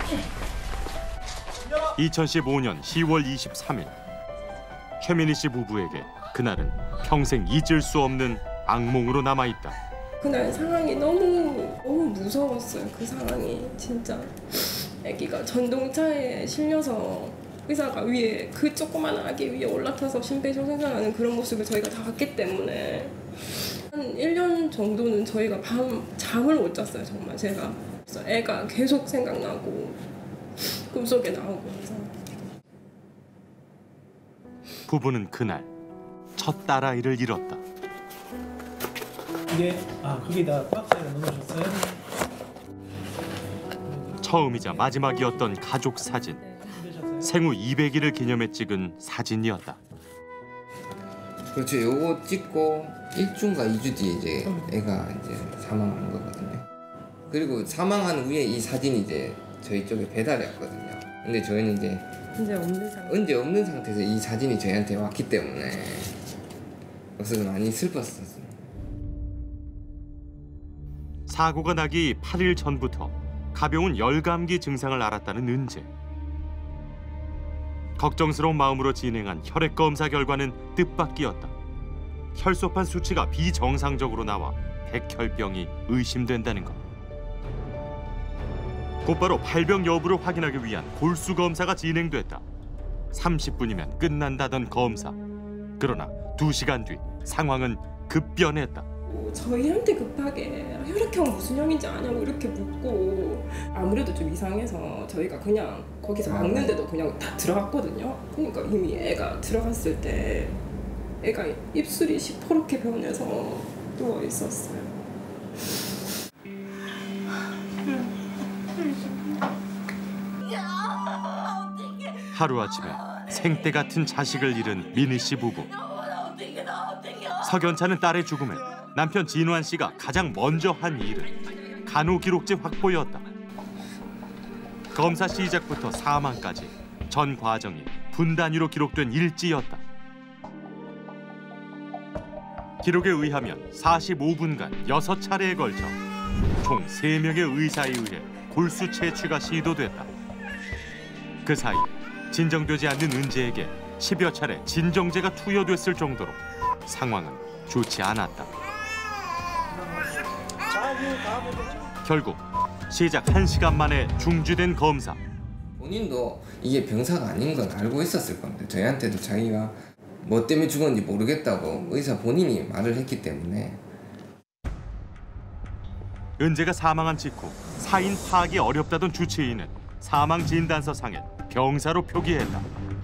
(2015년 10월 23일) 최민희 씨 부부에게 그날은 평생 잊을 수 없는 악몽으로 남아있다. 그날 상황이 너무 무서웠어요. 그 상황이 진짜. 아기가 전동차에 실려서 의사가 위에 그 조그만 아기 위에 올라타서 심폐소생술하는 그런 모습을 저희가 다 봤기 때문에 한 1년 정도는 저희가 잠을 못 잤어요. 정말 제가. 그래서 애가 계속 생각나고 꿈속에 나오고 그래서. 부부는 그날 첫 딸아이를 잃었다. 이게 거기다 박스에 넣어주셨어요? 처음이자 마지막이었던 가족 사진. 생후 200일을 기념해 찍은 사진이었다. 그렇죠. 요거 찍고 1주인가 2주 뒤에 이제 애가 이제 사망한 거거든요. 그리고 사망한 후에 이 사진이 이제 저희 쪽에 배달이 왔거든요. 근데 저희는 이제 언제 없는 상태에서 이 사진이 저희한테 왔기 때문에 그래서 많이 슬펐었어요. 사고가 나기 8일 전부터 가벼운 열감기 증상을 앓았다는 은재. 걱정스러운 마음으로 진행한 혈액 검사 결과는 뜻밖이었다. 혈소판 수치가 비정상적으로 나와 백혈병이 의심된다는 것. 곧바로 발병 여부를 확인하기 위한 골수 검사가 진행됐다. 30분이면 끝난다던 검사. 그러나 2시간 뒤 상황은 급변했다. 저희한테 급하게 혈액형 무슨 형인지 아냐고 이렇게 묻고 아무래도 좀 이상해서 저희가 그냥 거기서 막는데도 그냥 다 들어갔거든요. 그러니까 이미 애가 들어갔을 때 애가 입술이 시퍼렇게 변해서 누워 있었어요. 하루아침에 생떼 같은 자식을 잃은 민희 씨 부부. 석연찮은 딸의 죽음에 남편 진환 씨가 가장 먼저 한 일은 간호 기록지 확보였다. 검사 시작부터 사망까지 전 과정이 분 단위로 기록된 일지였다. 기록에 의하면 45분간 6차례에 걸쳐 총 3명의 의사에 의해 골수 채취가 시도됐다. 그 사이 진정되지 않는 은재에게 10여 차례 진정제가 투여됐을 정도로 상황은 좋지 않았다. 결국 시작 1시간 만에 중지된 검사. 본인도 이게 병사가 아닌 건 알고 있었을 겁니다. 저희한테도 자기가 뭐 때문에 죽었는지 모르겠다고 의사 본인이 말을 했기 때문에. 은재가 사망한 직후 사인 파악이 어렵다던 주치의는 사망 진단서 상에 병사로 표기했다.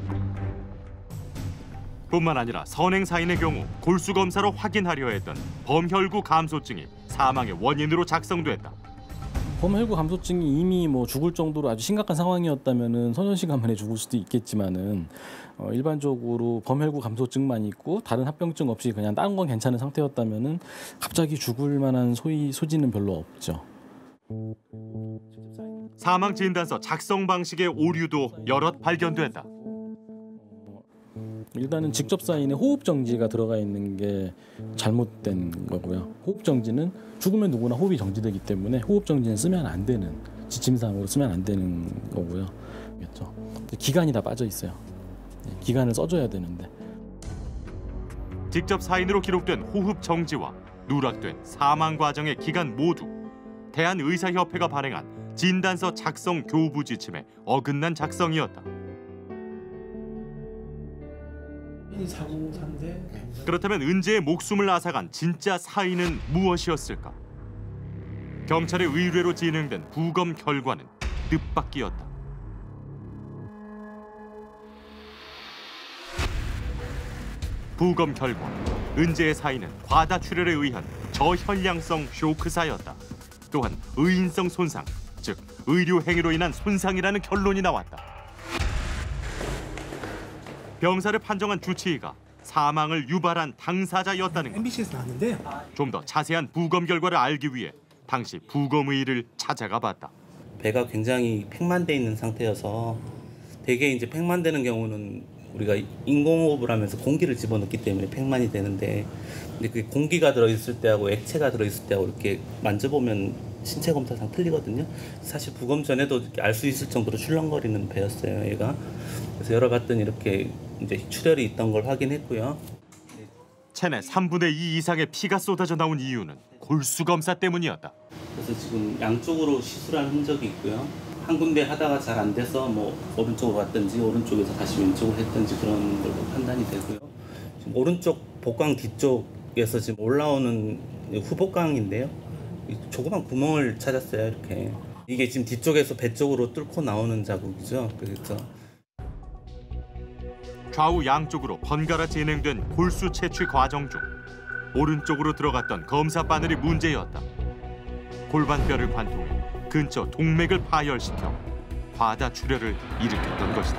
뿐만 아니라 선행 사인의 경우 골수 검사로 확인하려 했던 범혈구 감소증이 사망의 원인으로 작성됐다. 범혈구 감소증이 이미 죽을 정도로 아주 심각한 상황이었다면은 선전 시간 만에 죽을 수도 있겠지만은 일반적으로 범혈구 감소증만 있고 다른 합병증 없이 그냥 다른 건 괜찮은 상태였다면은 갑자기 죽을 만한 소지는 별로 없죠. 사망 진단서 작성 방식의 오류도 여럿 발견됐다. 일단은 직접 사인에 호흡 정지가 들어가 있는 게 잘못된 거고요. 호흡 정지는 죽으면 누구나 호흡이 정지되기 때문에 호흡 정지는 쓰면 안 되는, 지침사항으로 쓰면 안 되는 거고요. 그렇죠. 기간이 다 빠져 있어요. 기간을 써줘야 되는데. 직접 사인으로 기록된 호흡 정지와 누락된 사망 과정의 기간 모두 대한의사협회가 발행한 진단서 작성 교부 지침에 어긋난 작성이었다. 그렇다면 은재의 목숨을 앗아간 진짜 사인은 무엇이었을까? 경찰의 의뢰로 진행된 부검 결과는 뜻밖이었다. 부검 결과 은재의 사인은 과다 출혈에 의한 저혈량성 쇼크사였다. 또한 의인성 손상, 즉 의료 행위로 인한 손상이라는 결론이 나왔다. 병사를 판정한 주치의가 사망을 유발한 당사자였다는 것. MBC에서 나왔는데요. 좀 더 자세한 부검 결과를 알기 위해 당시 부검의를 찾아가 봤다. 배가 굉장히 팽만돼 있는 상태여서 대개 이제 팽만되는 경우는 우리가 인공호흡을 하면서 공기를 집어넣기 때문에 팽만이 되는데, 근데 그 공기가 들어있을 때하고 액체가 들어있을 때하고 이렇게 만져보면 신체 검사상 틀리거든요. 사실 부검 전에도 알 수 있을 정도로 출렁거리는 배였어요, 얘가. 그래서 열어봤더니 이렇게 이제 출혈이 있던 걸 확인했고요. 체내 3분의 2 이상의 피가 쏟아져 나온 이유는 골수 검사 때문이었다. 그래서 지금 양쪽으로 시술한 흔적이 있고요. 한 군데 하다가 잘 안 돼서 뭐 오른쪽으로 갔든지 오른쪽에서 다시 왼쪽으로 했든지 그런 걸로 판단이 되고요. 지금 오른쪽 복강 뒤쪽에서 지금 올라오는 후복강인데요. 조그만 구멍을 찾았어요, 이렇게. 이게 지금 뒤쪽에서 배 쪽으로 뚫고 나오는 자국이죠. 그래서 좌우 양쪽으로 번갈아 진행된 골수 채취 과정 중 오른쪽으로 들어갔던 검사 바늘이 문제였다. 골반뼈를 관통해 근처 동맥을 파열시켜 과다 출혈을 일으켰던 것이다.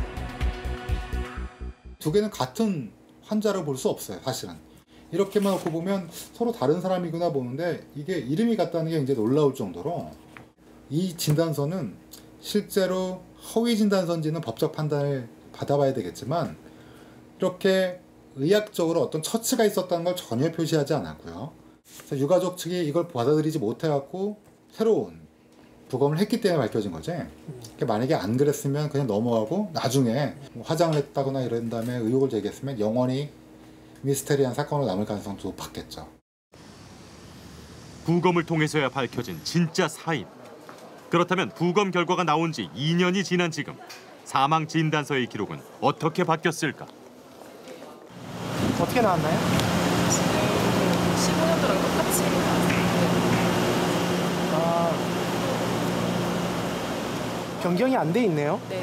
두 개는 같은 환자로 볼 수 없어요, 사실은. 이렇게만 놓고 보면 서로 다른 사람이구나 보는데 이게 이름이 같다는 게 이제 놀라울 정도로 이 진단서는 실제로 허위 진단서인지는 법적 판단을 받아봐야 되겠지만 이렇게 의학적으로 어떤 처치가 있었다는 걸 전혀 표시하지 않았고요. 그래서 유가족 측이 이걸 받아들이지 못해갖고 새로운 부검을 했기 때문에 밝혀진 거지. 만약에 안 그랬으면 그냥 넘어가고 나중에 화장을 했다거나 이런 다음에 의혹을 제기했으면 영원히 미스테리한 사건으로 남을 가능성도 높았겠죠. 부검을 통해서야 밝혀진 진짜 사인. 그렇다면 부검 결과가 나온 지 2년이 지난 지금 사망 진단서의 기록은 어떻게 바뀌었을까? 어떻게 나왔나요? 15년도랑 똑같이 아, 변경이 안 돼 있네요. 네.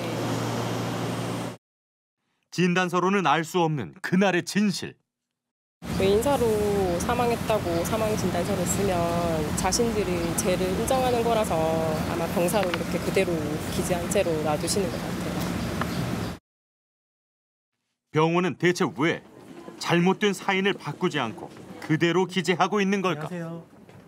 진단서로는 알 수 없는 그날의 진실. 외인사로 사망했다고 사망 진단서를 쓰면 자신들이 죄를 인정하는 거라서 아마 병사로 이렇게 그대로 기재한 채로 놔두시는 것 같아요. 병원은 대체 왜 잘못된 사인을 바꾸지 않고 그대로 기재하고 있는 걸까? 안녕하세요.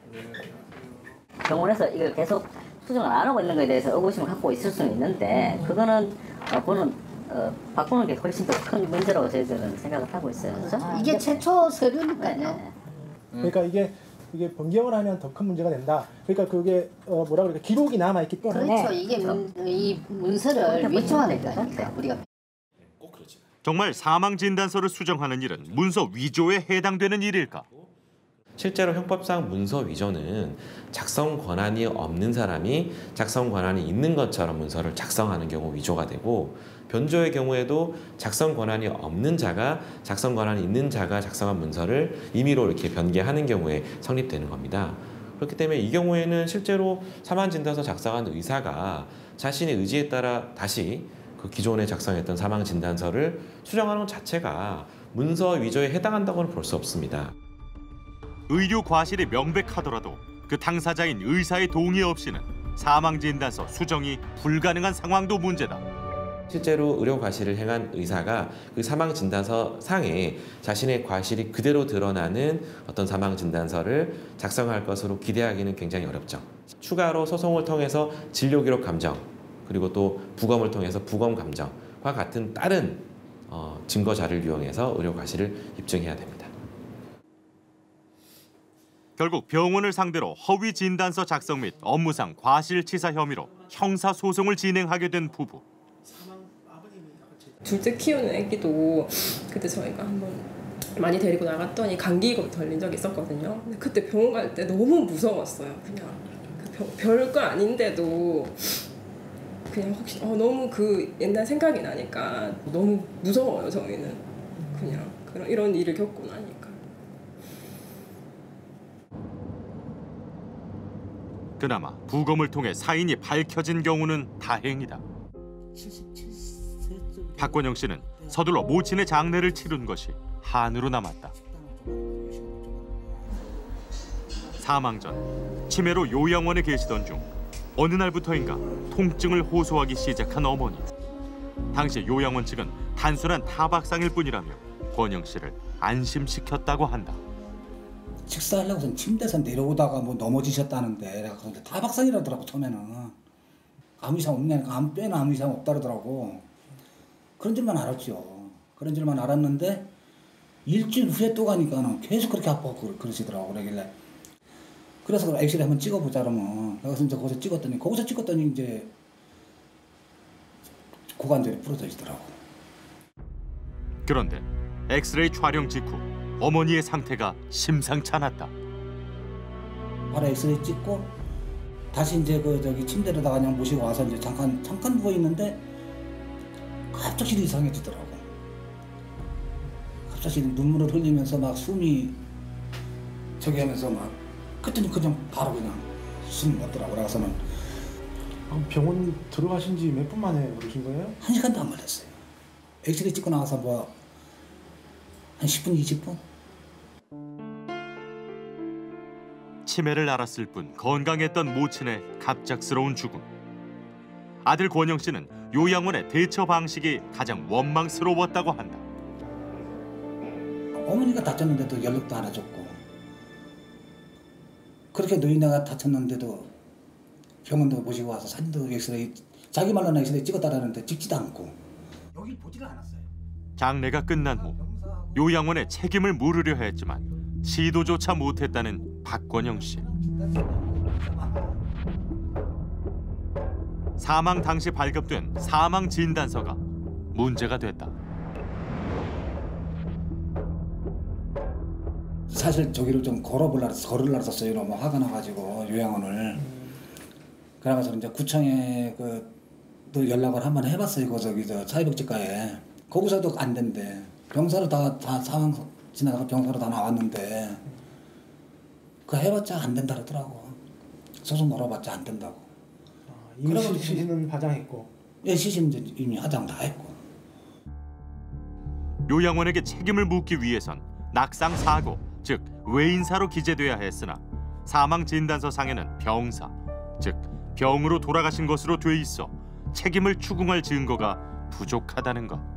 병원에서 이걸 계속 수정을 안 하고 있는 것에 대해서 의구심을 갖고 있을 수는 있는데 그거는 바꾸는 게 훨씬 더 큰 문제라고 저희들은 생각을 하고 있어요. 그렇죠? 이게 최초 서류니까요. 그러니까 이게 변경을 하면 더 큰 문제가 된다. 그러니까 그게 뭐라 그럴까 기록이 남아 있기 때문에 그렇죠. 이게 이 문서를 위조하는 거니까 우리가. 정말 사망 진단서를 수정하는 일은 문서 위조에 해당되는 일일까? 실제로 형법상 문서 위조는 작성 권한이 없는 사람이 작성 권한이 있는 것처럼 문서를 작성하는 경우 위조가 되고, 변조의 경우에도 작성 권한이 없는 자가 작성 권한이 있는 자가 작성한 문서를 임의로 이렇게 변개하는 경우에 성립되는 겁니다. 그렇기 때문에 이 경우에는 실제로 사망 진단서 작성한 의사가 자신의 의지에 따라 다시 그 기존에 작성했던 사망 진단서를 수정하는 것 자체가 문서 위조에 해당한다고는 볼 수 없습니다. 의료 과실이 명백하더라도 그 당사자인 의사의 동의 없이는 사망 진단서 수정이 불가능한 상황도 문제다. 실제로 의료 과실을 행한 의사가 그 사망 진단서 상에 자신의 과실이 그대로 드러나는 어떤 사망 진단서를 작성할 것으로 기대하기는 굉장히 어렵죠. 추가로 소송을 통해서 진료 기록 감정, 그리고 또 부검을 통해서 부검 감정과 같은 다른 증거 자료를 이용해서 의료 과실을 입증해야 됩니다. 결국 병원을 상대로 허위 진단서 작성 및 업무상 과실치사 혐의로 형사 소송을 진행하게 된 부부. 둘째 키우는 애기도 그때 저희가 한번 많이 데리고 나갔더니 감기가 걸린 적이 있었거든요. 근데 그때 병원 갈 때 너무 무서웠어요. 그냥 별거 아닌데도 그냥 혹시 너무 그 옛날 생각이 나니까 너무 무서워요. 저희는 그냥 이런 일을 겪고 나니까. 그나마 부검을 통해 사인이 밝혀진 경우는 다행이다. 박권영 씨는 서둘러 모친의 장례를 치른 것이 한으로 남았다. 사망 전 치매로 요양원에 계시던 중 어느 날부터인가 통증을 호소하기 시작한 어머니. 당시 요양원 측은 단순한 타박상일 뿐이라며 권영 씨를 안심시켰다고 한다. 식사하려고 침대에서 내려오다가 뭐 넘어지셨다는데 근데 타박상이라더라고. 처음에는 아무 이상 없냐니까 뼈에는 아무 이상 없다 그러더라고. 그런 줄만 알았죠. 그런 줄만 알았는데 일주일 후에 또 가니까는 계속 그렇게 아파하고 그러시더라고. 그러길래 그래서 엑스레이 한번 찍어보자 그러면 그래서 이제 거기서 찍었더니 이제 고관절이 부러져지더라고. 그런데 엑스레이 촬영 직후 어머니의 상태가 심상치 않았다. 바로 엑스레이 찍고 다시 이제 저기 침대로다가 그냥 모시고 와서 이제 잠깐 누워 있는데 갑자기 이상해지더라고. 갑자기 눈물을 흘리면서 막 숨이 저기 하면서 막 그랬더니 그냥 바로 그냥 숨이 멎더라고. 그래서는 병원 들어가신 지 몇 분 만에 그러신 거예요? 1시간도 안 걸렸어요. 엑스레이 찍고 나와서 뭐 한 10분, 20분? 치매를 앓았을 뿐 건강했던 모친의 갑작스러운 죽음. 아들 권영 씨는 요양원의 대처 방식이 가장 원망스러웠다고 한다. 어머니가 다쳤는데도 연락도 안 해줬고 그렇게 노인네가 다쳤는데도 병원도 모시고 와서 사진도 엑스레이 자기 말로는 엑스레이 찍었다라는데 찍지도 않고 여기 보지를 않았어요. 장례가 끝난 후 요양원에 책임을 물으려 했지만 시도조차 못했다는 박권영 씨. 사망 당시 발급된 사망 진단서가 문제가 됐다. 사실 저기를 좀 걸으려고 썼어요. 너무 화가 나가지고 요양원을. 그러면서 이제 구청에 또 연락을 한번 해봤어요. 저 사회복지과에. 거기서도 안 된대. 병사로 다 상황 지나다가 병사로 다 나왔는데 그 해봤자 안 된다 그러더라고. 소송 걸어봤자 안 된다고. 이미 시신은 화장했고. 예, 시신 이미 화장 다 했고. 요양원에게 책임을 묻기 위해선 낙상 사고, 즉 외인사로 기재돼야 했으나 사망 진단서 상에는 병사, 즉 병으로 돌아가신 것으로 돼 있어 책임을 추궁할 증거가 부족하다는 것.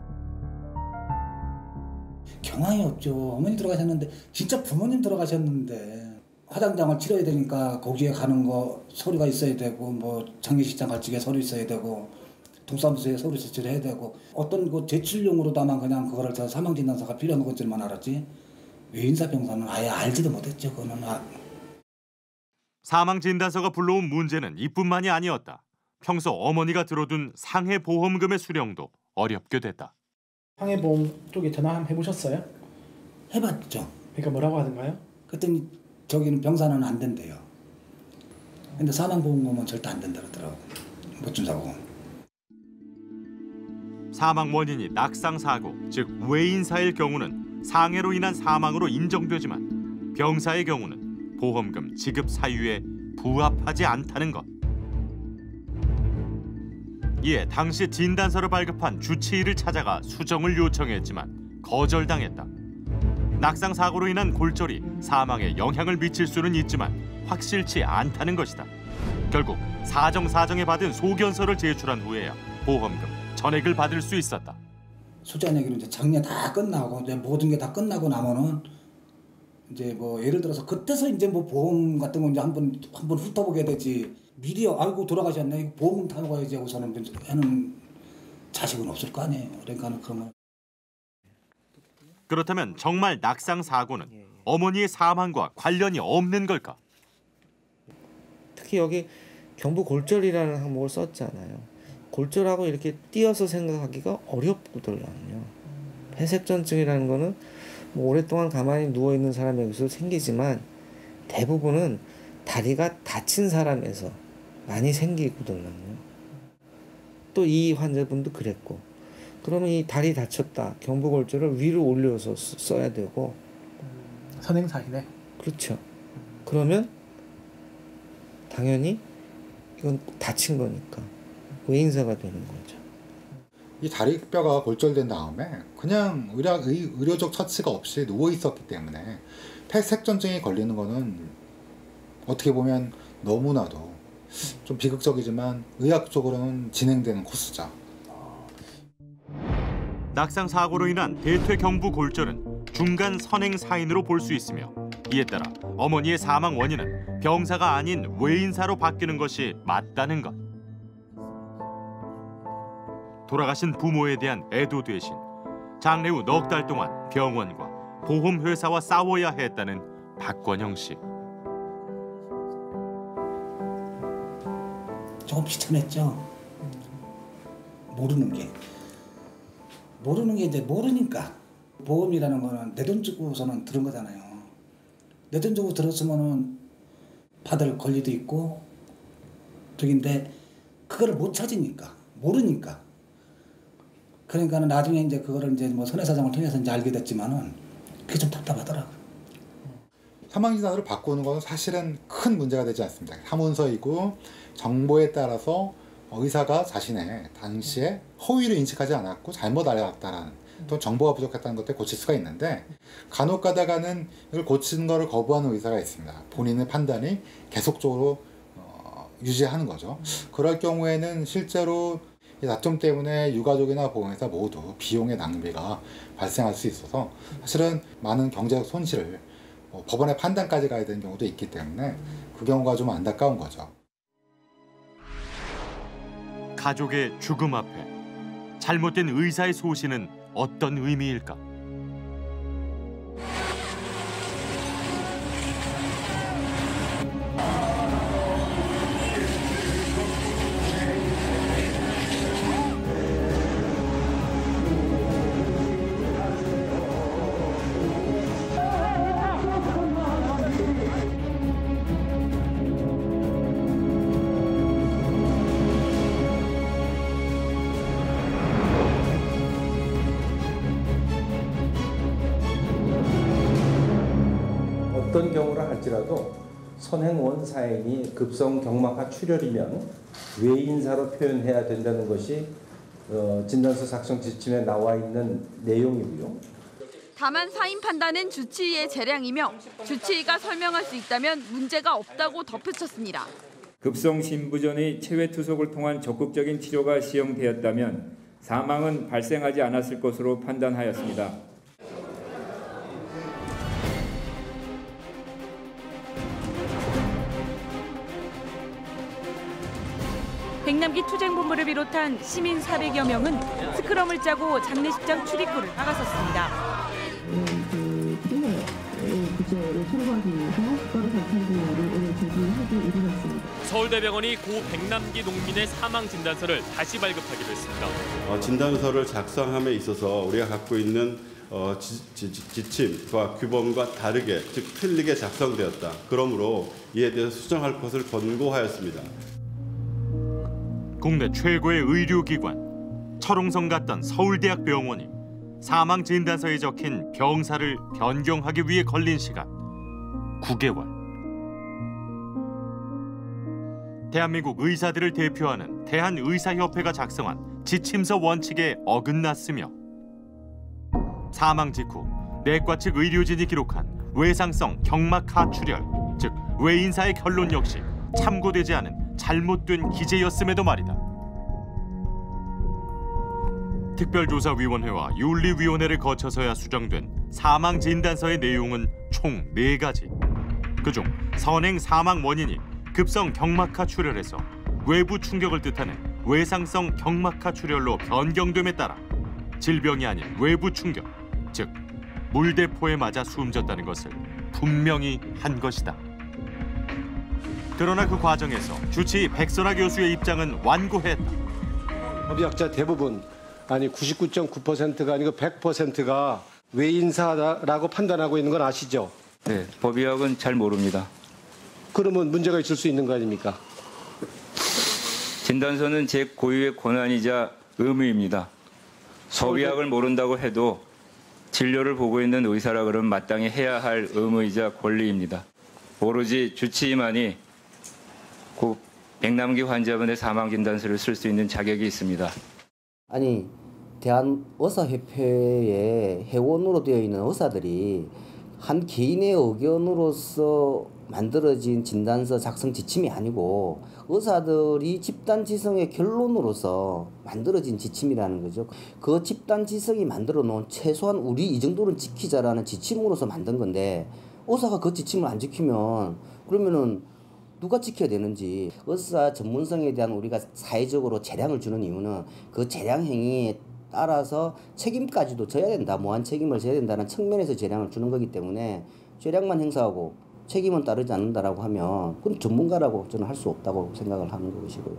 경황이 없죠. 어머니 돌아가셨는데 진짜 부모님 돌아가셨는데 화장장을 치러야 되니까 거기에 가는 거 서류가 있어야 되고 뭐 장례식장 갈 적에 서류 있어야 되고 동사무소에 서류 제출해야 되고 어떤 그 제출용으로다만 그냥 그거를 저 사망진단서가 필요한 것들만 알았지 외인사 병사는 아예 알지도 못했죠. 그거는. 사망 진단서가 불러온 문제는 이뿐만이 아니었다. 평소 어머니가 들어둔 상해보험금의 수령도 어렵게 됐다. 상해보험 쪽에 전화 한번 해보셨어요? 해봤죠. 그러니까 뭐라고 하던가요? 그랬더니 저기는 병사는 안 된대요. 근데 사망보험금은 절대 안 된다 그러더라고. 못 준다고. 사망 원인이 낙상사고, 즉 외인사일 경우는 상해로 인한 사망으로 인정되지만 병사의 경우는 보험금 지급 사유에 부합하지 않다는 것. 이에 당시 진단서를 발급한 주치의를 찾아가 수정을 요청했지만 거절당했다. 낙상사고로 인한 골절이 사망에 영향을 미칠 수는 있지만 확실치 않다는 것이다. 결국 사정사정에 받은 소견서를 제출한 후에야 보험금 전액을 받을 수 있었다. 수자내기로 이제 장례 다 끝나고 이제 모든 게 다 끝나고 나면은 이제 뭐 예를 들어서 그때서 이제 뭐 보험 같은 거 이제 한번 훑어보게 되지. 미리 아이고 돌아가셨네 보험금 타고 가야지 하고서는 하는 자식은 없을 거 아니에요. 그러니까는 그러면. 그렇다면 정말 낙상 사고는 어머니의 사망과 관련이 없는 걸까? 특히 여기 경부 골절이라는 항목을 썼잖아요. 골절하고 이렇게 띄어서 생각하기가 어렵거든요. 폐색전증이라는 거는 뭐 오랫동안 가만히 누워 있는 사람에게서 생기지만 대부분은 다리가 다친 사람에서 많이 생기거든요. 또 이 환자분도 그랬고. 그러면 이 다리 다쳤다. 경부골절을 위로 올려서 써야 되고. 선행사이네. 그렇죠. 그러면 당연히 이건 다친 거니까 외인사가 되는 거죠. 이 다리뼈가 골절된 다음에 그냥 의료적 처치가 없이 누워 있었기 때문에 폐색전증이 걸리는 거는 어떻게 보면 너무나도 좀 비극적이지만 의학적으로는 진행되는 코스죠. 낙상 사고로 인한 대퇴 경부 골절은 중간 선행 사인으로 볼 수 있으며 이에 따라 어머니의 사망 원인은 병사가 아닌 외인사로 바뀌는 것이 맞다는 것. 돌아가신 부모에 대한 애도 대신 장례 후 넉 달 동안 병원과 보험회사와 싸워야 했다는 박권영 씨. 조금 비참했죠. 모르는 게 이제 모르니까. 보험이라는 거는 내 돈 주고서는 들은 거잖아요. 내 돈 주고 들었으면은 받을 권리도 있고 저긴데 그거를 못 찾으니까 모르니까. 그러니까는 나중에 이제 그거를 이제 뭐 선해사정을 통해서 이제 알게 됐지만은 그게 좀 답답하더라고. 사망진단서를 바꾸는 것은 사실은 큰 문제가 되지 않습니다. 사문서이고 정보에 따라서 의사가 자신의 당시에 허위를 인식하지 않았고 잘못 알아왔다라는 또 정보가 부족했다는 것들 고칠 수가 있는데 간혹 가다가는 이걸 고치는 것을 거부하는 의사가 있습니다. 본인의 판단이 계속적으로 유지하는 거죠. 그럴 경우에는 실제로 이 다툼 때문에 유가족이나 보험회사 모두 비용의 낭비가 발생할 수 있어서 사실은 많은 경제적 손실을 법원의 판단까지 가야 되는 경우도 있기 때문에 그 경우가 좀 안타까운 거죠. 가족의 죽음 앞에 잘못된 의사의 소신은 어떤 의미일까? 어떤 경우라 할지라도 선행원 사행이 급성 경막하 출혈이면 외인사로 표현해야 된다는 것이 진단서 작성 지침에 나와 있는 내용이고요. 다만 사인 판단은 주치의의 재량이며 주치의가 설명할 수 있다면 문제가 없다고 덧붙였습니다. 급성 심부전의 체외 투석을 통한 적극적인 치료가 시행되었다면 사망은 발생하지 않았을 것으로 판단하였습니다. 백남기 투쟁본부를 비롯한 시민 400여 명은 스크럼을 짜고 장례식장 출입구를 막아섰습니다. 서울대병원이 고 백남기 농민의 사망 진단서를 다시 발급하기로 했습니다. 진단서를 작성함에 있어서 우리가 갖고 있는 지침과 규범과 다르게, 즉 틀리게 작성되었다. 그러므로 이에 대해서 수정할 것을 권고하였습니다. 국내 최고의 의료기관 철옹성 같던 서울대학병원이 사망 진단서에 적힌 병사를 변경하기 위해 걸린 시간 9개월. 대한민국 의사들을 대표하는 대한의사협회가 작성한 지침서 원칙에 어긋났으며 사망 직후 내과 측 의료진이 기록한 외상성 경막 하출혈, 즉 외인사의 결론 역시 참고되지 않은 잘못된 기재였음에도 말이다. 특별조사위원회와 윤리위원회를 거쳐서야 수정된 사망진단서의 내용은 총 4가지. 그중 선행 사망 원인이 급성 경막하 출혈에서 외부 충격을 뜻하는 외상성 경막하 출혈로 변경됨에 따라 질병이 아닌 외부 충격, 즉 물대포에 맞아 숨졌다는 것을 분명히 한 것이다. 그러나 그 과정에서 주치의 백선아 교수의 입장은 완고했다. 법의학자 대부분, 아니 99.9%가 아니고 100%가 외인사라고 판단하고 있는 건 아시죠? 네, 법의학은 잘 모릅니다. 그러면 문제가 있을 수 있는 거 아닙니까? 진단서는 제 고유의 권한이자 의무입니다. 법의학을 모른다고 해도 진료를 보고 있는 의사라 그러면 마땅히 해야 할 의무이자 권리입니다. 오로지 주치의만이 고 백남기 환자분의 사망 진단서를 쓸 수 있는 자격이 있습니다. 아니, 대한의사협회에 회원으로 되어 있는 의사들이 한 개인의 의견으로서 만들어진 진단서 작성 지침이 아니고 의사들이 집단 지성의 결론으로서 만들어진 지침이라는 거죠. 그 집단 지성이 만들어 놓은 최소한 우리 이 정도는 지키자라는 지침으로서 만든 건데 의사가 그 지침을 안 지키면 그러면은 누가 지켜야 되는지. 의사 전문성에 대한 우리가 사회적으로 재량을 주는 이유는 그 재량 행위에 따라서 책임까지도 져야 된다, 무한 책임을 져야 된다는 측면에서 재량을 주는 거기 때문에 재량만 행사하고 책임은 따르지 않는다라고 하면 그건 전문가라고 저는 할 수 없다고 생각을 하는 것이고요.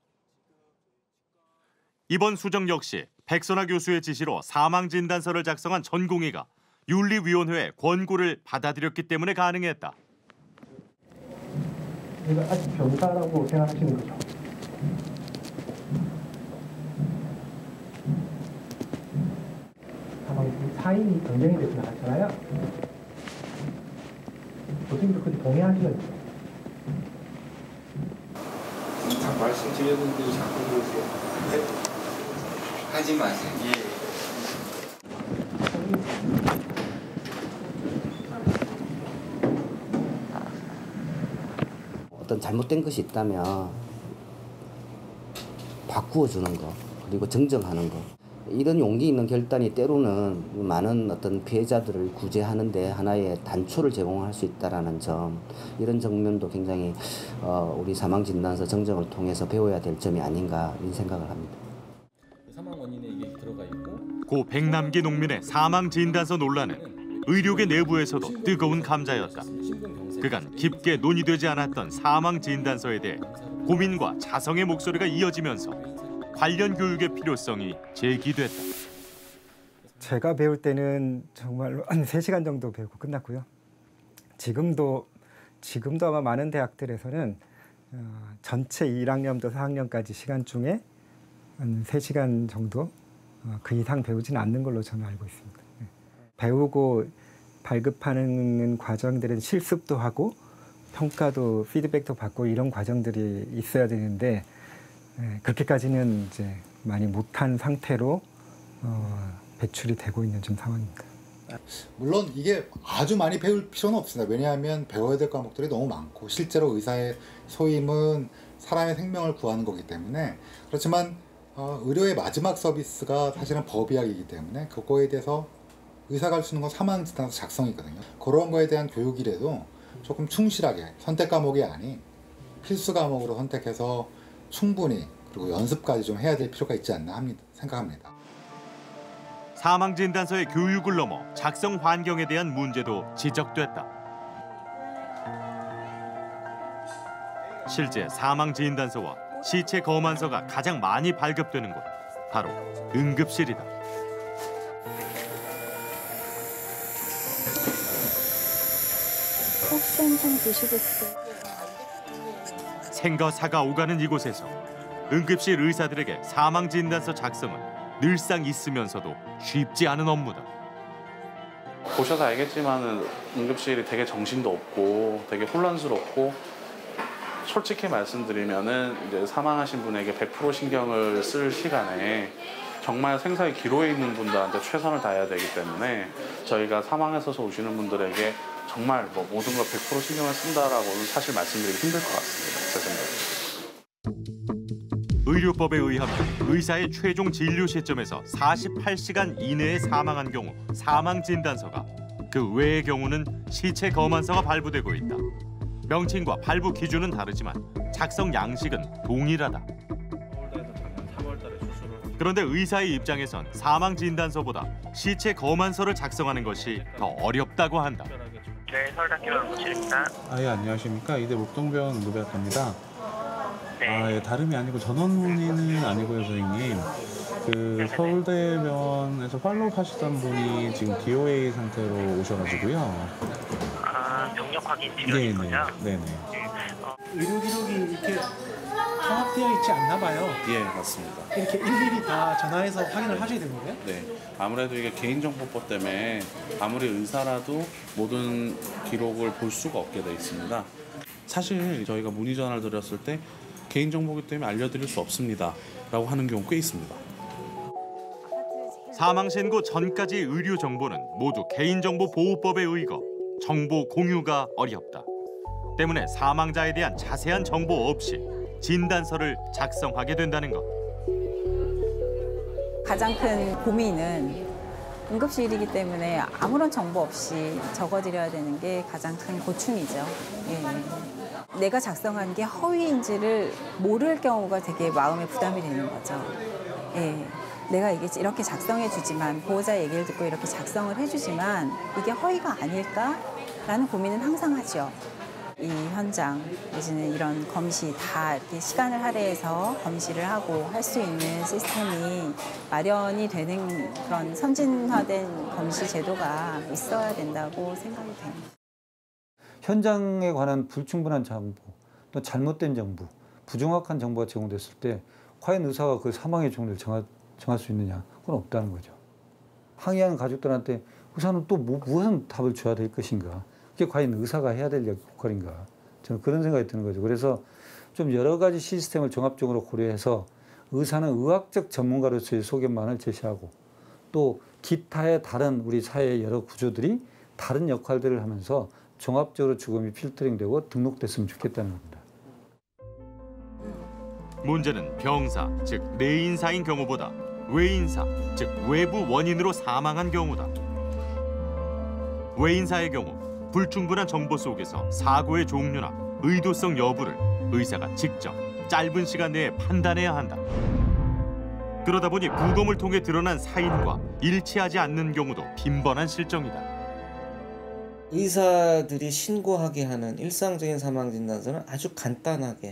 이번 수정 역시 백선아 교수의 지시로 사망진단서를 작성한 전공의가 윤리위원회의 권고를 받아들였기 때문에 가능했다. 이거 아직 병사라고 생각하시는 거죠? 사인이 변경이 돼서 나왔잖아요. 교수님도 그때 동의하시는 거죠? 말씀드렸는데 자꾸 그러세요. 하지 마세요. 예. 어떤 잘못된 것이 있다면 바꾸어주는 거, 그리고 정정하는 거. 이런 용기 있는 결단이 때로는 많은 어떤 피해자들을 구제하는 데 하나의 단초를 제공할 수 있다는 점, 이런 측면도 굉장히 우리 사망진단서 정정을 통해서 배워야 될 점이 아닌가 이런 생각을 합니다. 사망 원인에 이게 들어가 있고 고 백남기 농민의 사망진단서 논란은 의료계 내부에서도 뜨거운 감자였다. 그간 깊게 논의되지 않았던 사망진단서에 대해 고민과 자성의 목소리가 이어지면서 관련 교육의 필요성이 제기됐다. 제가 배울 때는 정말로 한 3시간 정도 배우고 끝났고요. 지금도 아마 많은 대학들에서는 전체 1학년부터 4학년까지 시간 중에 한 3시간 정도 그 이상 배우지는 않는 걸로 저는 알고 있습니다. 배우고 발급하는 과정들은 실습도 하고 평가도 피드백도 받고 이런 과정들이 있어야 되는데 그렇게까지는 이제 많이 못한 상태로 배출이 되고 있는 좀 상황입니다. 물론 이게 아주 많이 배울 필요는 없습니다. 왜냐하면 배워야 될 과목들이 너무 많고 실제로 의사의 소임은 사람의 생명을 구하는 거기 때문에. 그렇지만 의료의 마지막 서비스가 사실은 법의학이기 때문에 그거에 대해서 의사가 할 수 있는 건 사망진단서 작성이거든요. 그런 거에 대한 교육이라도 조금 충실하게 선택 과목이 아닌 필수 과목으로 선택해서 충분히 그리고 연습까지 좀 해야 될 필요가 있지 않나 생각합니다. 사망진단서의 교육을 넘어 작성 환경에 대한 문제도 지적됐다. 실제 사망진단서와 시체 검안서가 가장 많이 발급되는 곳, 바로 응급실이다. 혹시 한잔 드시겠어요? 생과 사가 오가는 이곳에서 응급실 의사들에게 사망진단서 작성은 늘상 있으면서도 쉽지 않은 업무다. 보셔서 알겠지만은 응급실이 되게 정신도 없고 되게 혼란스럽고, 솔직히 말씀드리면은 이제 사망하신 분에게 100% 신경을 쓸 시간에 정말 생사의 기로에 있는 분들한테 최선을 다해야 되기 때문에 저희가 사망해서 오시는 분들에게 정말 모든 걸 100% 신경을 쓴다라고는 사실 말씀드리기 힘들 것 같습니다. 제 생각에. 의료법에 의하면 의사의 최종 진료 시점에서 48시간 이내에 사망한 경우 사망진단서가, 그 외의 경우는 시체 검안서가 발부되고 있다. 명칭과 발부 기준은 다르지만 작성 양식은 동일하다. 그런데 의사의 입장에선 사망진단서보다 시체 검안서를 작성하는 것이 더 어렵다고 한다. 네, 서울대학교 응급실입니다. 예, 안녕하십니까. 이대 목동병원 응급의학과입니다. 네. 예, 다름이 아니고 전원 문의는 아니고요, 선생님. 그 서울대병원에서 팔로우 하시던 분이 지금 DOA 상태로 오셔가지고요. 병력 확인 필요하신 거죠? 네네. 의료 기록이 이렇게 통합되어 있지 않나 봐요. 예, 맞습니다. 이렇게 일일이 다 전화해서 확인을 하셔야 되는 거예요? 네, 아무래도 이게 개인정보법 때문에 아무리 의사라도 모든 기록을 볼 수가 없게 돼 있습니다. 사실 저희가 문의 전화를 드렸을 때 개인정보이기 때문에 알려드릴 수 없습니다 라고 하는 경우 꽤 있습니다. 사망 신고 전까지 의료 정보는 모두 개인정보보호법에 의거 정보 공유가 어렵다. 때문에 사망자에 대한 자세한 정보 없이 진단서를 작성하게 된다는 것. 가장 큰 고민은 응급실이기 때문에 아무런 정보 없이 적어드려야 되는 게 가장 큰 고충이죠. 예. 내가 작성한 게 허위인지를 모를 경우가 되게 마음에 부담이 되는 거죠. 예. 내가 이렇게 작성해 주지만, 보호자 얘기를 듣고 이렇게 작성을 해주지만 이게 허위가 아닐까? 라는 고민은 항상 하죠. 이 현장, 이제는 이런 검시 다 이렇게 시간을 할애해서 검시를 하고 할 수 있는 시스템이 마련이 되는 그런 선진화된 검시 제도가 있어야 된다고 생각이 됩니다. 현장에 관한 불충분한 정보, 또 잘못된 정보, 부정확한 정보가 제공됐을 때 과연 의사가 그 사망의 종류를 정할 수 있느냐? 그건 없다는 거죠. 항의하는 가족들한테 의사는 또 무슨 답을 줘야 될 것인가? 그게 과연 의사가 해야 될 역할인가? 저는 그런 생각이 드는 거죠. 그래서 좀 여러 가지 시스템을 종합적으로 고려해서 의사는 의학적 전문가로서의 소견만을 제시하고 또 기타의 다른 우리 사회의 여러 구조들이 다른 역할들을 하면서 종합적으로 죽음이 필터링되고 등록됐으면 좋겠다는 겁니다. 문제는 병사, 즉 내인사인 경우보다 외인사, 즉 외부 원인으로 사망한 경우다. 외인사의 경우 불충분한 정보 속에서 사고의 종류나 의도성 여부를 의사가 직접 짧은 시간 내에 판단해야 한다. 그러다 보니 부검을 통해 드러난 사인과 일치하지 않는 경우도 빈번한 실정이다. 의사들이 신고하게 하는 일상적인 사망진단서는 아주 간단하게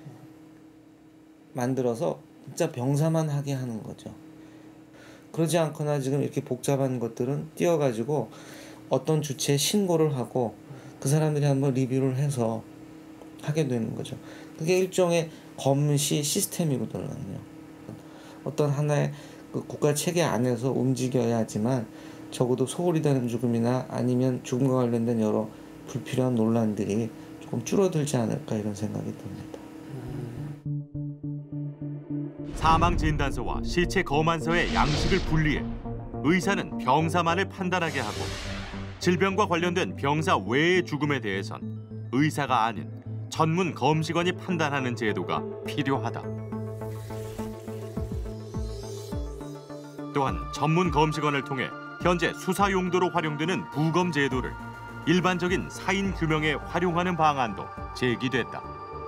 만들어서 진짜 병사만 하게 하는 거죠. 그러지 않거나 지금 이렇게 복잡한 것들은 띄워가지고 어떤 주체에 신고를 하고 그 사람들이 한번 리뷰를 해서 하게 되는 거죠. 그게 일종의 검시 시스템이거든요. 어떤 하나의 그 국가 체계 안에서 움직여야지만 적어도 소홀히 되는 죽음이나 아니면 죽음과 관련된 여러 불필요한 논란들이 조금 줄어들지 않을까 이런 생각이 듭니다. 사망 진단서와 시체 검안서의 양식을 분리해 의사는 병사만을 판단하게 하고 질병과 관련된 병사 외의 죽음에 대해선 의사가 아닌 전문 검시관이 판단하는 제도가 필요하다. 또한 전문 검시관을 통해 현재 수사 용도로 활용되는 부검 제도를 일반적인 사인 규명에 활용하는 방안도 제기됐다.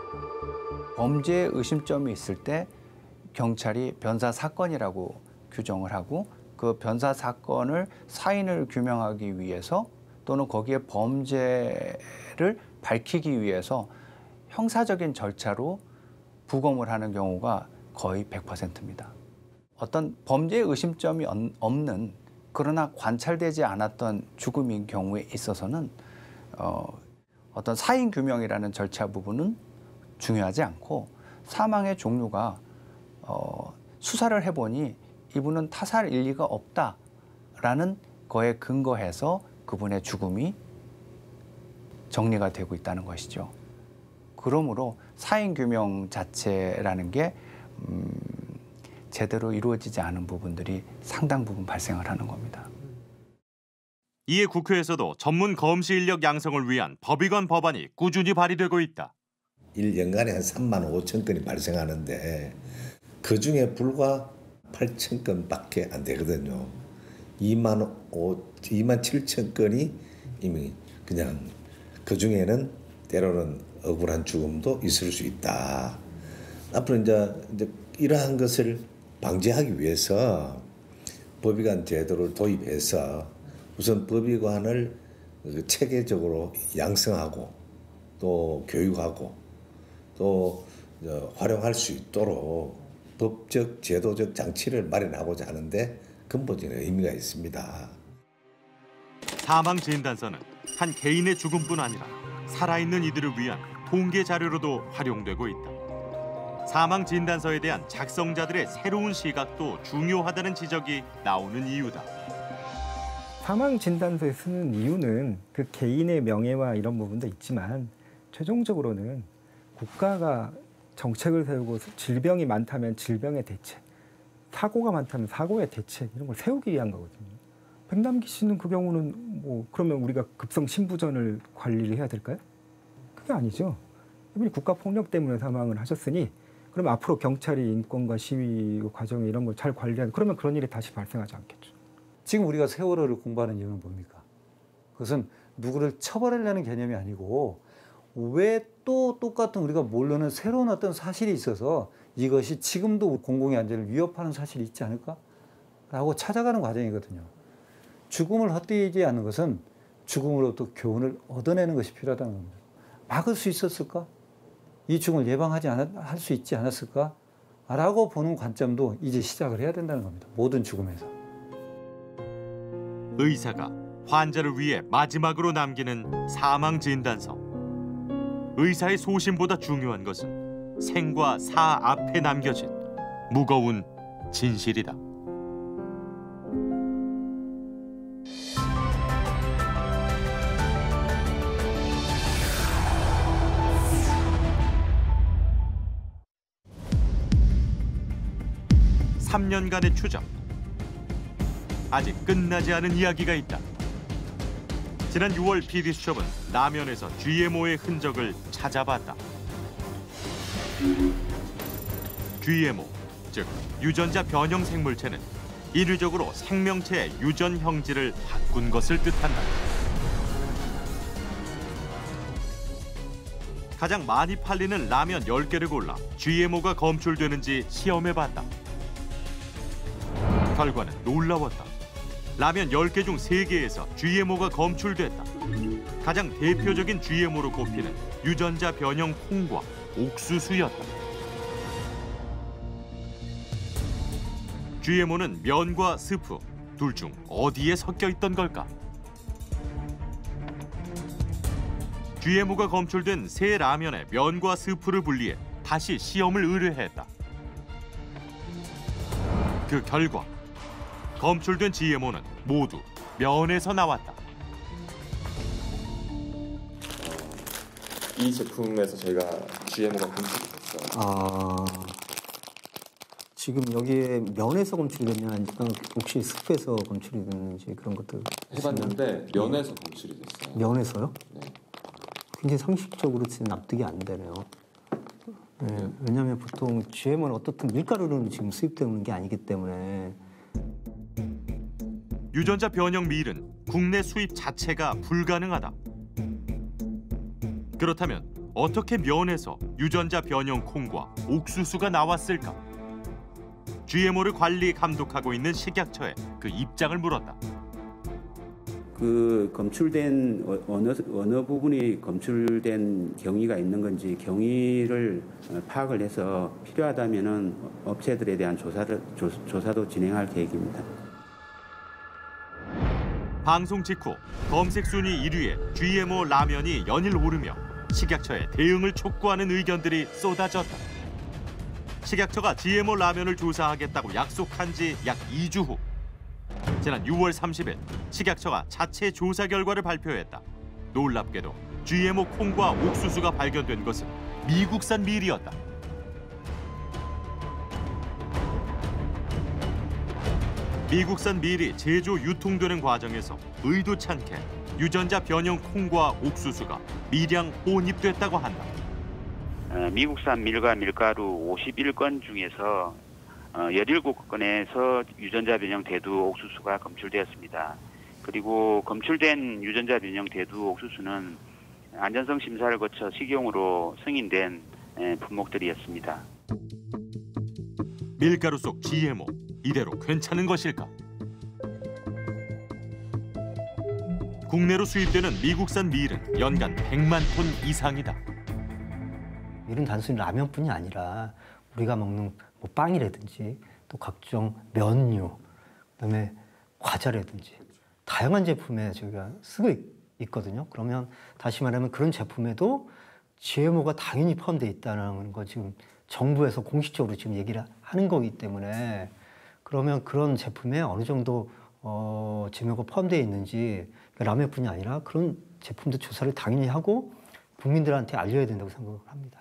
범죄 의심점이 있을 때 경찰이 변사 사건이라고 규정을 하고 그 변사 사건을 사인을 규명하기 위해서 또는 거기에 범죄를 밝히기 위해서 형사적인 절차로 부검을 하는 경우가 거의 100%입니다. 어떤 범죄 의심점이 없는 그러나 관찰되지 않았던 죽음인 경우에 있어서는 어떤 사인 규명이라는 절차 부분은 중요하지 않고 사망의 종류가 수사를 해보니 이분은 타살 일리가 없다라는 거에 근거해서 그분의 죽음이 정리가 되고 있다는 것이죠. 그러므로 사인 규명 자체라는 게 제대로 이루어지지 않은 부분들이 상당 부분 발생을 하는 겁니다. 이에 국회에서도 전문 검시 인력 양성을 위한 법의관 법안이 꾸준히 발의되고 있다. 1년간에 한 3만 5천 건이 발생하는데 그중에 불과 8천 건밖에 안 되거든요. 2만 7천 건이 이미 그냥 그중에는 때로는 억울한 죽음도 있을 수 있다. 앞으로 이제 이러한 것을 방지하기 위해서 법의관 제도를 도입해서 우선 법의관을 체계적으로 양성하고 또 교육하고 또 활용할 수 있도록 법적 제도적 장치를 마련하고자 하는데 근본적인 의미가 있습니다. 사망 진단서는 한 개인의 죽음뿐 아니라 살아있는 이들을 위한 통계 자료로도 활용되고 있다. 사망 진단서에 대한 작성자들의 새로운 시각도 중요하다는 지적이 나오는 이유다. 사망 진단서에 쓰는 이유는 그 개인의 명예와 이런 부분도 있지만 최종적으로는 국가가 정책을 세우고 질병이 많다면 질병의 대책, 사고가 많다면 사고의 대책 이런 걸 세우기 위한 거거든요. 백남기 씨는 그 경우는 뭐 그러면 우리가 급성 신부전을 관리를 해야 될까요? 그게 아니죠. 이분이 국가폭력 때문에 사망을 하셨으니 그럼 앞으로 경찰이 인권과 시위 과정에 이런 걸 잘 관리하는 그러면 그런 일이 다시 발생하지 않겠죠. 지금 우리가 세월호를 공부하는 이유는 뭡니까? 그것은 누구를 처벌하려는 개념이 아니고 왜 또 똑같은 우리가 모르는 새로운 어떤 사실이 있어서 이것이 지금도 공공의 안전을 위협하는 사실이 있지 않을까? 라고 찾아가는 과정이거든요. 죽음을 헛되지 않는 것은 죽음으로부터 교훈을 얻어내는 것이 필요하다는 겁니다. 막을 수 있었을까? 이 죽음을 할 수 있지 않았을까? 라고 보는 관점도 이제 시작을 해야 된다는 겁니다. 모든 죽음에서. 의사가 환자를 위해 마지막으로 남기는 사망 진단서. 의사의 소신보다 중요한 것은 생과 사 앞에 남겨진 무거운 진실이다. (3년간의) 추적. 아직 끝나지 않은 이야기가 있다. 지난 6월 PD수첩은 라면에서 GMO의 흔적을 찾아봤다. GMO, 즉 유전자 변형 생물체는 인위적으로 생명체의 유전 형질을 바꾼 것을 뜻한다. 가장 많이 팔리는 라면 10개를 골라 GMO가 검출되는지 시험해봤다. 결과는 놀라웠다. 라면 10개 중 3개에서 GMO가 검출됐다. 가장 대표적인 GMO로 꼽히는 유전자 변형 콩과 옥수수였다. GMO는 면과 스프 둘 중 어디에 섞여 있던 걸까? GMO가 검출된 새 라면에 면과 스프를 분리해 다시 시험을 의뢰했다. 그 결과 검출된 GMO는 모두 면에서 나왔다. 이 제품에서 저희가 GMO가 검출됐어요. 지금 여기에 면에서 검출됐냐 아니면 혹시 스프에서 검출이 됐는지 그런 것들 해봤는데 면에서 검출이 됐어요. 면에서요? 네. 굉장히 상식적으로 납득이 안 되네요. 네, 왜냐하면 보통 GMO는 어떻든 밀가루는 지금 수입되는 게 아니기 때문에. 유전자 변형 밀은 국내 수입 자체가 불가능하다. 그렇다면 어떻게 면에서 유전자 변형 콩과 옥수수가 나왔을까? GMO를 관리 감독하고 있는 식약처에 그 입장을 물었다. 그 검출된 어느 부분이 검출된 경위가 있는 건지 경위를 파악을 해서 필요하다면은 업체들에 대한 조사도 진행할 계획입니다. 방송 직후 검색 순위 1위에 GMO 라면이 연일 오르며 식약처에 대응을 촉구하는 의견들이 쏟아졌다. 식약처가 GMO 라면을 조사하겠다고 약속한 지 약 2주 후 지난 6월 30일 식약처가 자체 조사 결과를 발표했다. 놀랍게도 GMO 콩과 옥수수가 발견된 것은 미국산 밀이었다. 미국산 밀이 제조 유통되는 과정에서 의도치 않게 유전자 변형 콩과 옥수수가 미량 혼입됐다고 한다. 미국산 밀과 밀가루 51건 중에서 17건에서 유전자 변형 대두 옥수수가 검출되었습니다. 그리고 검출된 유전자 변형 대두 옥수수는 안전성 심사를 거쳐 식용으로 승인된 품목들이었습니다. 밀가루 속 GMO, 이대로 괜찮은 것일까? 국내로 수입되는 미국산 밀은 연간 100만 톤 이상이다. 밀은 단순히 라면뿐이 아니라 우리가 먹는 뭐 빵이라든지 또 각종 면류, 그다음에 과자라든지 다양한 제품에 저희가 쓰고 있거든요. 그러면 다시 말하면 그런 제품에도 GMO가 당연히 포함되어 있다는 거 지금 정부에서 공식적으로 지금 얘기를 하는 거기 때문에 그러면 그런 제품에 어느 정도 GMO가 포함되어 있는지 라면뿐이 아니라 그런 제품도 조사를 당연히 하고 국민들한테 알려야 된다고 생각을 합니다.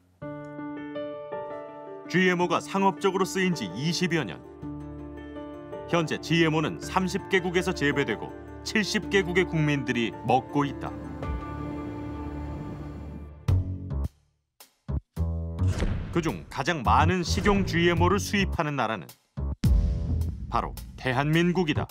GMO가 상업적으로 쓰인 지 20여 년. 현재 GMO는 30개국에서 재배되고 70개국의 국민들이 먹고 있다. 그중 가장 많은 식용 GMO를 수입하는 나라는 바로 대한민국이다.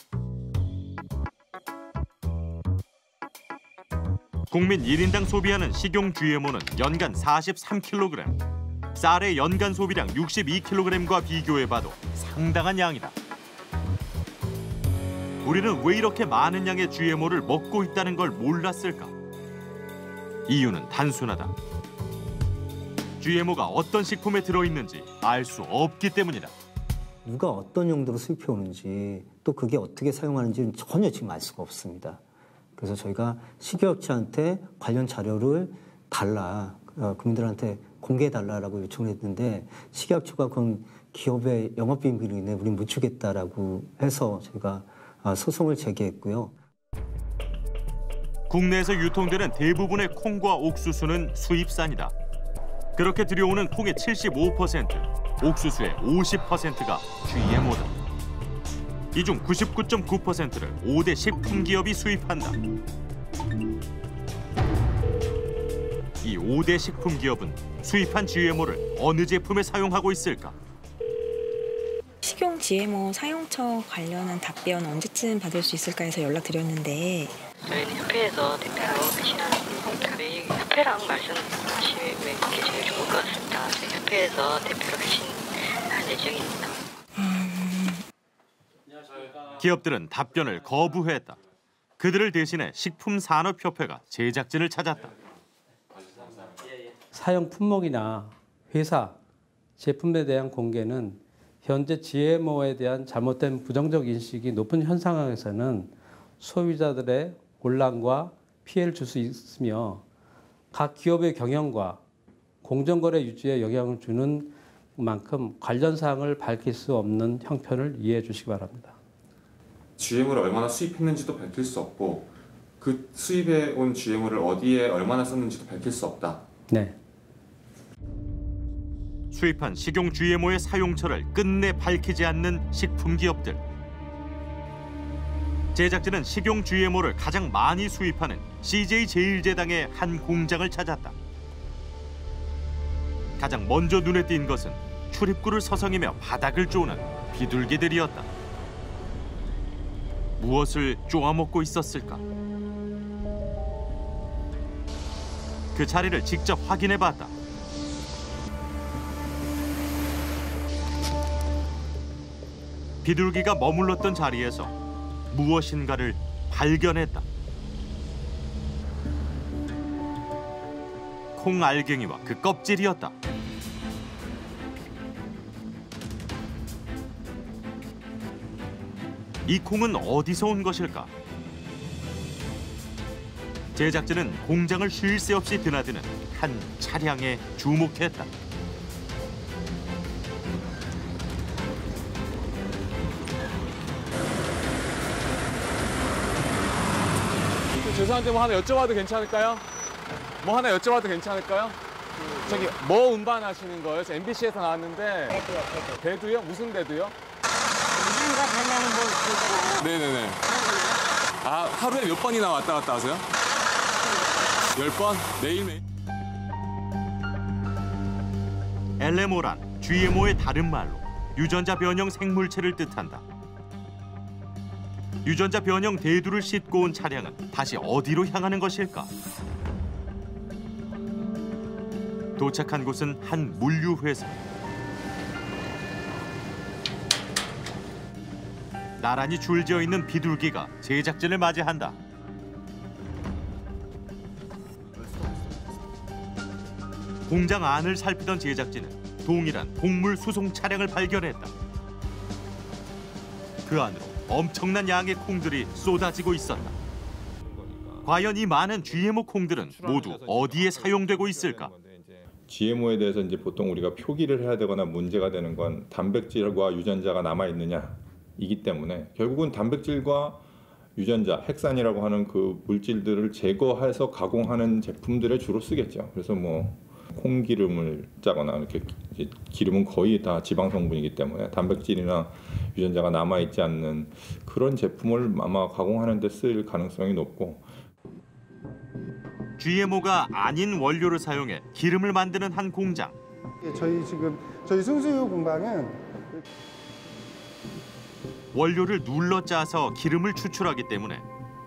국민 1인당 소비하는 식용 GMO는 연간 43kg. 쌀의 연간 소비량 62kg과 비교해봐도 상당한 양이다. 우리는 왜 이렇게 많은 양의 GMO를 먹고 있다는 걸 몰랐을까? 이유는 단순하다. GMO가 어떤 식품에 들어있는지 알 수 없기 때문이다. 누가 어떤 용도로 수입해 오는지 또 그게 어떻게 사용하는지는 전혀 지금 알 수가 없습니다. 그래서 저희가 식약처한테 관련 자료를 국민들한테 공개해달라고 요청을 했는데 식약처가 그건 기업의 영업비밀로 인해 우린 못 주겠다라고 해서 저희가 소송을 제기했고요. 국내에서 유통되는 대부분의 콩과 옥수수는 수입산이다. 그렇게 들여오는 콩의 75%, 옥수수의 50%가 GMO다. 이 중 99.9%를 5대 식품기업이 수입한다. 이 5대 식품기업은 수입한 GMO를 어느 제품에 사용하고 있을까? 식용 GMO 사용처 관련한 답변 언제쯤 받을 수 있을까 해서 연락드렸는데 저희는 협회에서 대표로 계시는 저희 협회랑 말씀하시면 그게 제일 좋을 것 같습니다. 저희 협회에서 대표로 계신할 예정입니다. 기업들은 답변을 거부했다. 그들을 대신해 식품산업협회가 제작진을 찾았다. 사용 품목이나 회사, 제품에 대한 공개는 현재 GMO에 대한 잘못된 부정적 인식이 높은 현 상황에서는 소비자들의 곤란과 피해를 줄 수 있으며 각 기업의 경영과 공정거래 유지에 영향을 주는 만큼 관련 사항을 밝힐 수 없는 형편을 이해해 주시기 바랍니다. GMO를 얼마나 수입했는지도 밝힐 수 없고 그 수입해 온 GMO를 어디에 얼마나 썼는지도 밝힐 수 없다. 네. 수입한 식용 GMO의 사용처를 끝내 밝히지 않는 식품기업들. 제작진은 식용 GMO를 가장 많이 수입하는 CJ-제일제당의 한 공장을 찾았다. 가장 먼저 눈에 띈 것은 출입구를 서성이며 바닥을 쪼는 비둘기들이었다. 무엇을 쪼아먹고 있었을까? 그 자리를 직접 확인해봤다. 비둘기가 머물렀던 자리에서 무엇인가를 발견했다. 콩알갱이와 그 껍질이었다. 이 콩은 어디서 온 것일까? 제작진은 공장을 쉴 새 없이 드나드는 한 차량에 주목했다. 죄송한데 뭐 하나 여쭤봐도 괜찮을까요? 뭐 하나 여쭤봐도 괜찮을까요? 저기 뭐 운반하시는 거예요? 저 MBC에서 나왔는데 배두요, 배두. 배두요? 무슨 배두요? 우리가 달라는 뭐 네네네. 아, 하루에 몇 번이나 왔다 갔다 하세요? 10번? 매일매일? LMO란 GMO의 다른 말로 유전자 변형 생물체를 뜻한다. 유전자 변형 대두를 싣고 온 차량은 다시 어디로 향하는 것일까? 도착한 곳은 한 물류회사. 나란히 줄지어 있는 비둘기가 제작진을 맞이한다. 공장 안을 살피던 제작진은 동일한 곡물 수송 차량을 발견했다. 그 안으로 엄청난 양의 콩들이 쏟아지고 있었다. 과연 이 많은 GMO 콩들은 모두 어디에 사용되고 있을까? GMO에 대해서 이제 보통 우리가 표기를 해야 되거나 문제가 되는 건 단백질과 유전자가 남아 있느냐이기 때문에 결국은 단백질과 유전자, 핵산이라고 하는 그 물질들을 제거해서 가공하는 제품들에 주로 쓰겠죠. 그래서 뭐 콩기름을 짜거나 이렇게 기름은 거의 다 지방 성분이기 때문에 단백질이나 유전자가 남아 있지 않는 그런 제품을 아마 가공하는 데 쓸 가능성이 높고. GMO가 아닌 원료를 사용해 기름을 만드는 한 공장. 저희 순수유 공방은 원료를 눌러 짜서 기름을 추출하기 때문에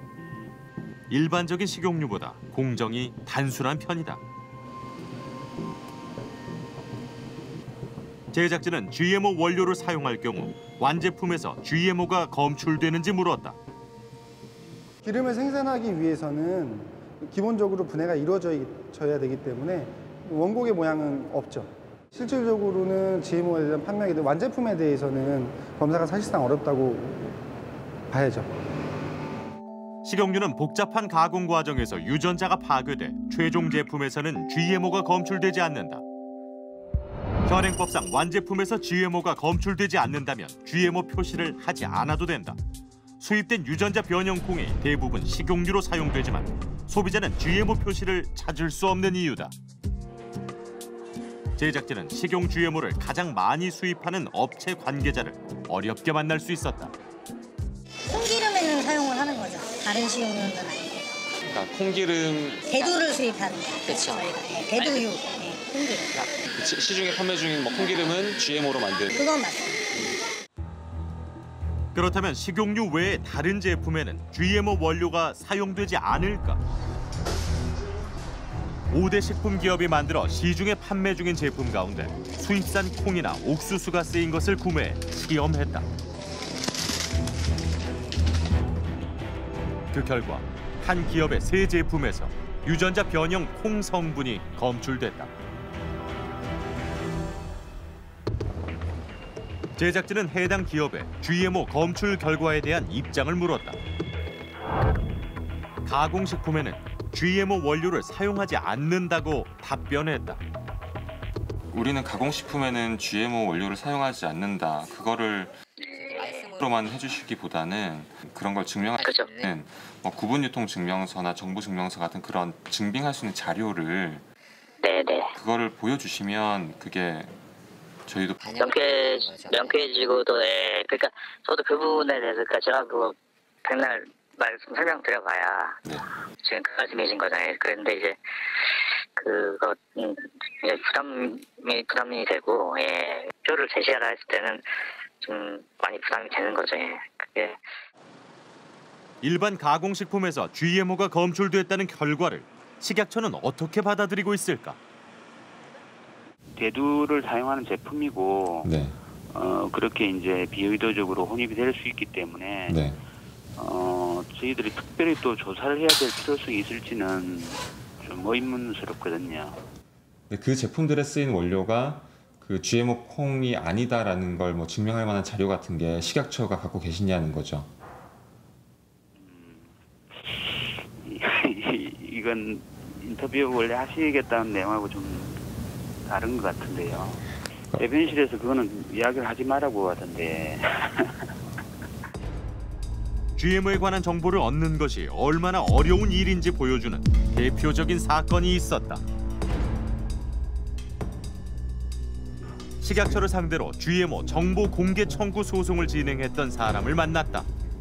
일반적인 식용유보다 공정이 단순한 편이다. 제작진은 GMO 원료를 사용할 경우 완제품에서 GMO가 검출되는지 물었다. 기름을 생산하기 위해서는 기본적으로 분해가 이루어져야 되기 때문에 원곡의 모양은 없죠. 실질적으로는 GMO에 대한 판매에 대한 완제품에 대해서는 검사가 사실상 어렵다고 봐야죠. 식용유는 복잡한 가공 과정에서 유전자가 파괴돼 최종 제품에서는 GMO가 검출되지 않는다. 현행법상 완제품에서 GMO가 검출되지 않는다면 GMO 표시를 하지 않아도 된다. 수입된 유전자 변형 콩이 대부분 식용유로 사용되지만 소비자는 GMO 표시를 찾을 수 없는 이유다. 제작진은 식용 GMO를 가장 많이 수입하는 업체 관계자를 어렵게 만날 수 있었다. 콩기름에는 사용을 하는 거죠. 다른 식용유는 아니고. 그러니까 콩기름 대두를 수입하는 거예요. 그렇죠. 저희가 대두유, 콩기름. 시중에 판매 중인 콩기름은 GMO로 만든. 그건 맞습니다. 그렇다면 식용유 외에 다른 제품에는 GMO 원료가 사용되지 않을까? 5대 식품 기업이 만들어 시중에 판매 중인 제품 가운데 수입산 콩이나 옥수수가 쓰인 것을 구매해 시험했다. 그 결과 한 기업의 세 제품에서 유전자 변형 콩 성분이 검출됐다. 제작진은 해당 기업에 GMO 검출 결과에 대한 입장을 물었다. 가공식품에는 GMO 원료를 사용하지 않는다고 답변했다. 우리는 가공식품에는 GMO 원료를 사용하지 않는다. 그거를 로만 해주시기보다는 그런 걸 증명하는 뭐 구분유통 증명서나 정보 증명서 같은 그런 증빙할 수 있는 자료를 그거를 보여주시면 그게 저희도 명쾌해지고도 그러니까 저도 그 부분에 대해서 제가 그거 백날 말씀 설명드려봐야 지금 그 말씀이신 거잖아요. 그런데 이제 그거 이제 부담이 되고 표를 제시하라 했을 때는 좀 많이 부담이 되는 거죠. 그게 일반 가공식품에서 GMO가 검출됐다는 결과를 식약처는 어떻게 받아들이고 있을까? 대두를 사용하는 제품이고 그렇게 이제 비의도적으로 혼입이 될 수 있기 때문에 저희들이 특별히 또 조사를 해야 될 필요성이 있을지는 좀 의문스럽거든요. 그 제품들에 쓰인 원료가 그 GMO 콩이 아니다라는 걸 뭐 증명할 만한 자료 같은 게 식약처가 갖고 계시냐는 거죠. 이건 인터뷰 원래 하시겠다는 내용하고 좀 다른 것 같은데요. 대변실에서 그거는 이야기를 하지 말라고 하던데. GMO에 관한 정보를 얻는 것이 얼마나 어려운 일인지 보여주는 대표적인 사건이 있었다. 식약처를 상대로 GMO 정보 공개 청구 소송을 진행했던 사람을 만났다.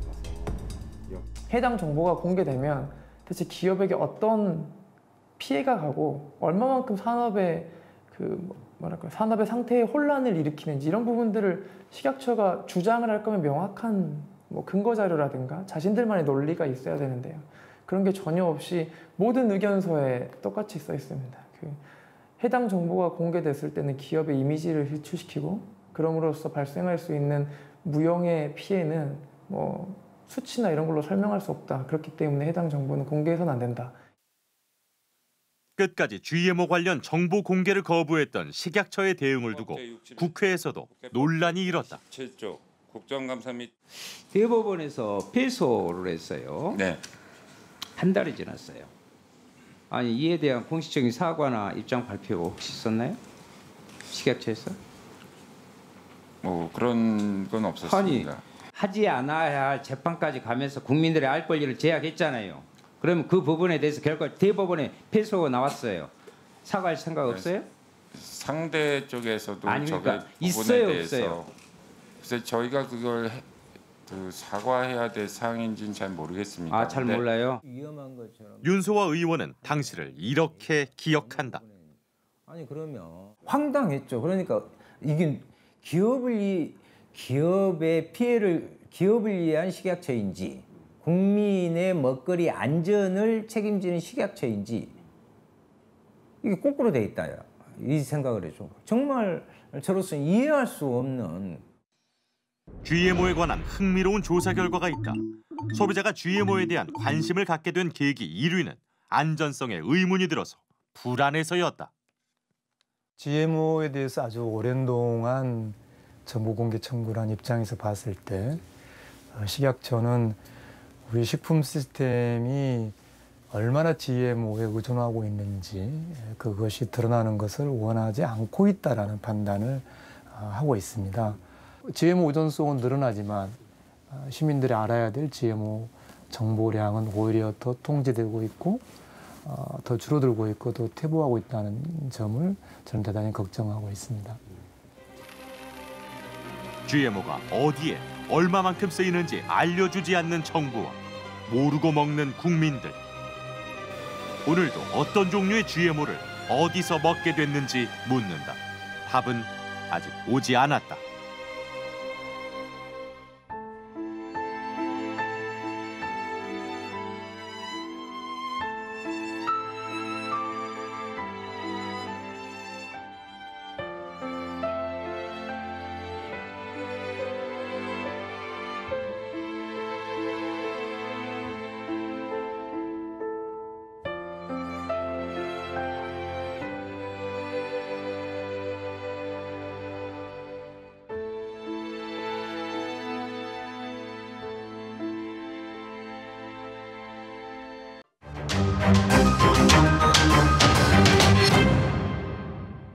해당 정보가 공개되면 대체 기업에게 어떤 피해가 가고 얼마만큼 산업의 산업의 상태에 혼란을 일으키는지 이런 부분들을 식약처가 주장을 할 거면 명확한 근거 자료라든가 자신들만의 논리가 있어야 되는데요. 그런 게 전혀 없이 모든 의견서에 똑같이 써 있습니다. 해당 정보가 공개됐을 때는 기업의 이미지를 실추시키고 그럼으로써 발생할 수 있는 무용의 피해는 수치나 이런 걸로 설명할 수 없다. 그렇기 때문에 해당 정보는 공개해서는 안 된다. 끝까지 GMO 관련 정보 공개를 거부했던 식약처의 대응을 두고 국회에서도 논란이 일었다. 7조 국정감사 및 대법원에서 패소를 했어요. 한 달이 지났어요. 아니 이에 대한 공식적인 사과나 입장 발표 혹시 있었나요? 식약처에서? 그런 건 없었습니다. 아니 하지 않아야 할 재판까지 가면서 국민들의 알 권리를 제약했잖아요. 그럼 그 부분에 대해서 결과 대법원에 패소가 나왔어요. 사과할 생각 없어요? 상대 쪽에서도 아니 그러니까 저게 있어요 부분에 없어요? 대해서 그래서 저희가 그걸 사과해야 될 사항인지는 잘 모르겠습니다. 잘 몰라요? 윤소아 의원은 당시를 이렇게 기억한다. 아니 그러면 황당했죠. 그러니까 이게 기업의 피해를 기업을 위한 식약처인지 국민의 먹거리 안전을 책임지는 식약처인지 이게 거꾸로 돼 있다. 이 생각을 해줘. 정말 저로서는 이해할 수 없는 GMO에 관한 흥미로운 조사 결과가 있다. 소비자가 GMO에 대한 관심을 갖게 된 계기 1위는 안전성에 의문이 들어서 불안해서였다. GMO에 대해서 아주 오랜 동안 정보 공개 청구를 한 입장에서 봤을 때 식약처는 우리 식품 시스템이 얼마나 GMO에 의존하고 있는지 그것이 드러나는 것을 원하지 않고 있다라는 판단을 하고 있습니다. GMO 의존성은 늘어나지만 시민들이 알아야 될 GMO 정보량은 오히려 더 통제되고 있고 더 줄어들고 있고 더 퇴보하고 있다는 점을 저는 대단히 걱정하고 있습니다. GMO가 어디에 얼마만큼 쓰이는지 알려주지 않는 정부와 모르고 먹는 국민들. 오늘도 어떤 종류의 GMO를 어디서 먹게 됐는지 묻는다. 답은 아직 오지 않았다.